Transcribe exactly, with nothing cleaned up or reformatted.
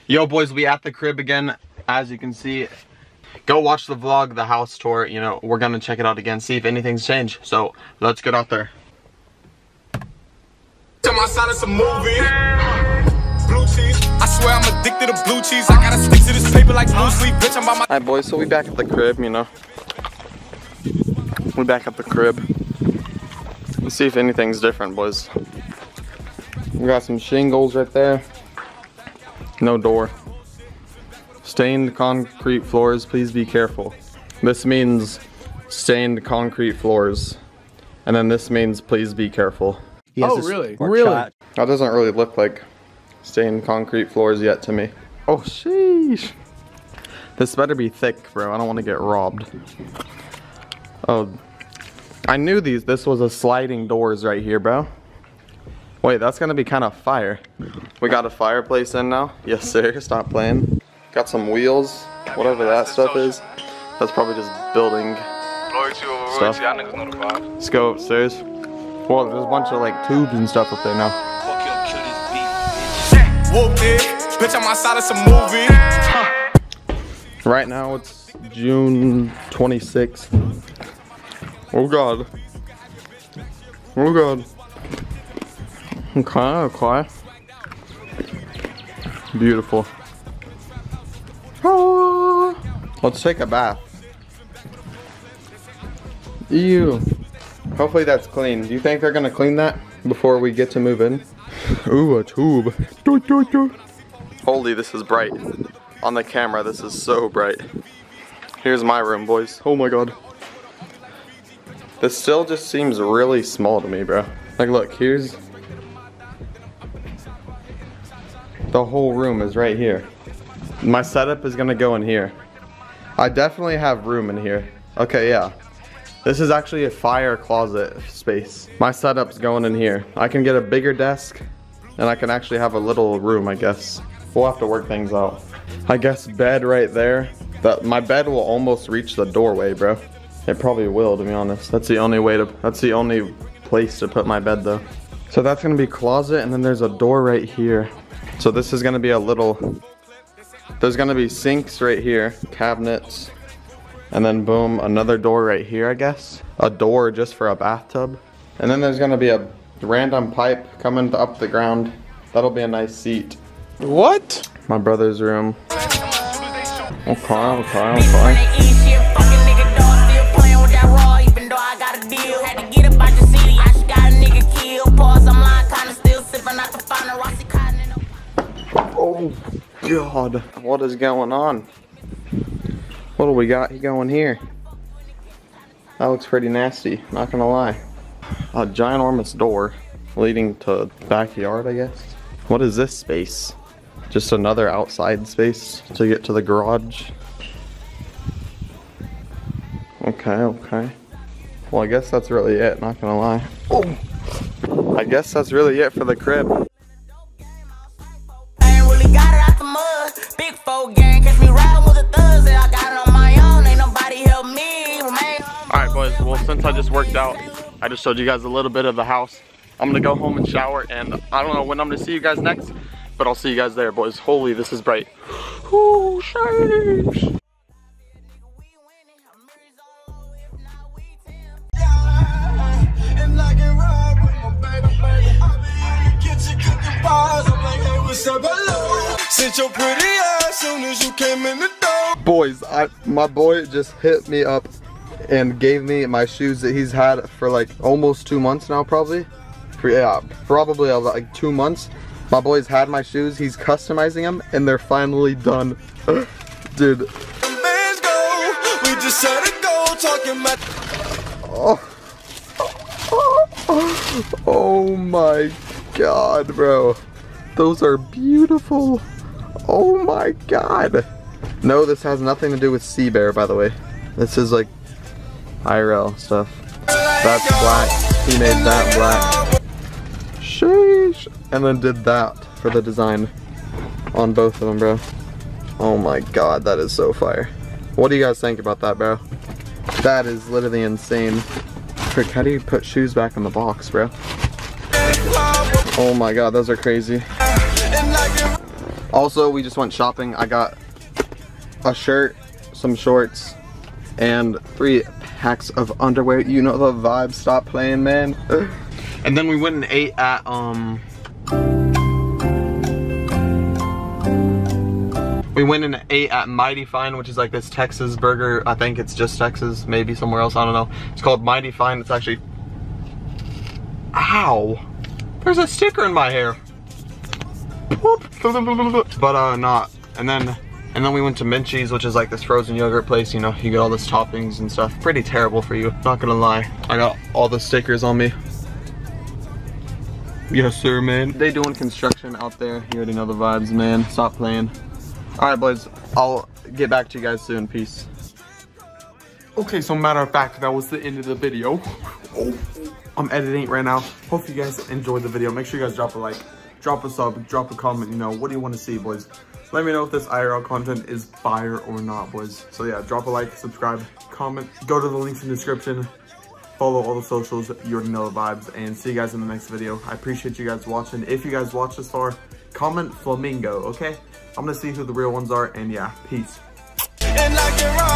Yo boys, we at the crib again. As you can see, go watch the vlog, the house tour. You know, we're gonna check it out again, see if anything's changed. So let's get out there. To my side of some movie. Blue cheese. I swear I'm addicted to blue cheese. I gotta stick to this paper like blue sleep. Bitch, I'm by my. Alright boys, so we back at the crib, you know. We back at the crib. Let's see if anything's different, boys. We got some shingles right there. No door. Stained concrete floors, please be careful. This means stained concrete floors. And then this means please be careful. Oh, really? Really? That doesn't really look like stained concrete floors yet to me. Oh, sheesh. This better be thick, bro. I don't want to get robbed. Oh, I knew these. This was a sliding doors right here, bro. Wait, that's gonna be kind of fire. We got a fireplace in now. Yes, sir. Stop playing. Got some wheels, whatever that stuff is. That's probably just building stuff. Let's go upstairs. Well, there's a bunch of like tubes and stuff up there now. Bitch, I'm outside of some movie. Right now it's June twenty-sixth. Oh God. Oh God. Okay, okay. Beautiful. Oh, let's take a bath. Ew. Hopefully that's clean. Do you think they're gonna clean that before we get to move in? Ooh, a tube. Holy, this is bright. On the camera, this is so bright. Here's my room, boys. Oh my God. This still just seems really small to me, bro. Like, look, here's... the whole room is right here. My setup is gonna go in here. I definitely have room in here. Okay, yeah. This is actually a fire closet space. My setup's going in here. I can get a bigger desk, and I can actually have a little room, I guess. We'll have to work things out. I guess bed right there. That my bed will almost reach the doorway, bro. It probably will, to be honest. That's the only way to, that's the only place to put my bed though. So that's gonna be closet, and then there's a door right here. So this is gonna be a little, there's gonna be sinks right here, cabinets, and then boom, another door right here, I guess. A door just for a bathtub. And then there's gonna be a random pipe coming up the ground. That'll be a nice seat. What? My brother's room. Okay, okay, okay. Oh God, what is going on? What do we got going here? That looks pretty nasty, not gonna lie. A ginormous door leading to backyard, I guess. What is this space? Just another outside space to get to the garage. Okay, okay. Well, I guess that's really it, not gonna lie. Oh! I guess that's really it for the crib. Alright boys, well since I just worked out, I just showed you guys a little bit of the house. I'm gonna go home and shower, and I don't know when I'm gonna see you guys next, but I'll see you guys there, boys. Holy, this is bright. Ooh, sheesh. Boys, I, my boy just hit me up and gave me my shoes that he's had for like almost two months now, probably. For, yeah, probably like two months. My boy's had my shoes, he's customizing them, and they're finally done. Dude. Oh. Oh my God, bro. Those are beautiful. Oh my God. No, this has nothing to do with Sea Bear, by the way. This is like I R L stuff. That's black. He made that black. Sheesh. And then did that for the design on both of them, bro. Oh my God, that is so fire. What do you guys think about that, bro? That is literally insane. Frick, how do you put shoes back in the box, bro? Oh my God, those are crazy. Also, we just went shopping. I got a shirt, some shorts, and three packs of underwear. You know the vibe. Stop playing, man. And then we went and ate at um we went and ate at Mighty Fine, which is like this Texas burger. I think it's just Texas, maybe somewhere else, I don't know. It's called Mighty Fine. It's actually, ow, there's a sticker in my hair. But uh not. And then and then we went to Minchie's, which is like this frozen yogurt place. You know, you get all this toppings and stuff. Pretty terrible for you, not gonna lie. I got all the stickers on me. Yes sir, man. They doing construction out there. You already know the vibes, man. Stop playing. Alright boys, I'll get back to you guys soon. Peace. Okay, so matter of fact, that was the end of the video. Oh, I'm editing right now. Hope you guys enjoyed the video. Make sure you guys drop a like, drop a sub, drop a comment. You know, what do you want to see, boys? Let me know if this I R L content is fire or not, boys. So yeah, drop a like, subscribe, comment, go to the links in the description, follow all the socials. You already know the vibes, and see you guys in the next video. I appreciate you guys watching. If you guys watched this far, comment Flamingo, okay? I'm gonna see who the real ones are, and yeah, peace. And like